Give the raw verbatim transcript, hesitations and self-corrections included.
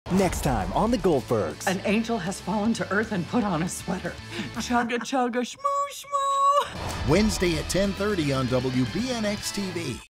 Next time on the Goldbergs. An angel has fallen to earth and put on a sweater. Chugga chugga shmoo shmoo. Wednesday at ten thirty on W B N X T V.